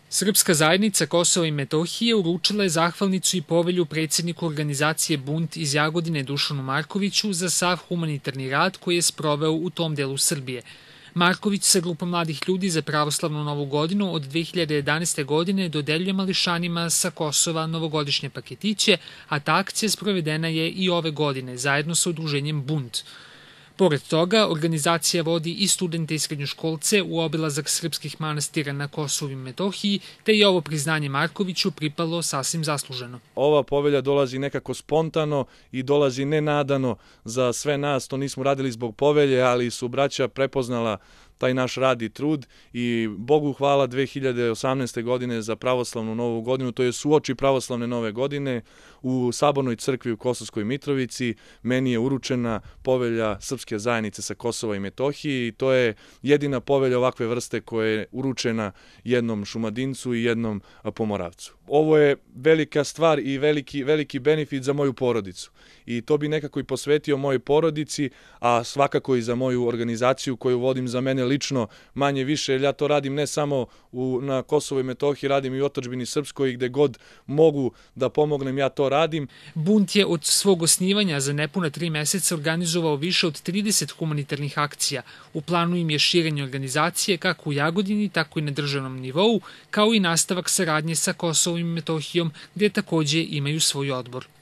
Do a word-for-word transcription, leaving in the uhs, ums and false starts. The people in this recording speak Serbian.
Srpska zajednica Kosova i Metohije uručila je zahvalnicu i povelju predsjedniku organizacije Bunt iz Jagodine Dušanu Markoviću za sav humanitarni rad koji je sproveo u tom delu Srbije. Marković sa grupom mladih ljudi za pravoslavnu novu godinu od dve hiljade jedanaeste. godine dodeljuje mališanima sa Kosova novogodišnje paketiće, a ta akcija sprovedena je i ove godine zajedno sa udruženjem Bunt. Pored toga, organizacija vodi i studente i srednjoškolce u obilazak srpskih manastira na Kosovu i Metohiji, te je ovo priznanje Markoviću pripalo sasvim zasluženo. Ova povelja dolazi nekako spontano i dolazi nenadano za sve nas. To nismo radili zbog povelje, ali su braća prepoznala taj naš rad i trud i Bogu hvala dve hiljade osamnaeste. godine za pravoslavnu novu godinu, to je suoči pravoslavne nove godine u Sabornoj crkvi u Kosovskoj Mitrovici. Meni je uručena povelja Srpske zajednice sa Kosova i Metohije i to je jedina povelja ovakve vrste koja je uručena jednom Šumadincu i jednom Pomoravcu. Ovo je velika stvar i veliki, veliki benefit za moju porodicu i to bi nekako i posvetio mojoj porodici, a svakako i za moju organizaciju koju vodim za mene lično manje više, jer ja to radim ne samo u, na Kosovo i Metohiji, radim i u otadžbini Srpskoj i gde god mogu da pomognem ja to radim. Bunt je od svog osnivanja za nepuna tri meseca organizovao više od trideset humanitarnih akcija. U planu im je širenje organizacije kako u Jagodini, tako i na državnom nivou, kao i nastavak saradnje sa Kosovom i Metohijom, gde takođe imaju svoj odbor.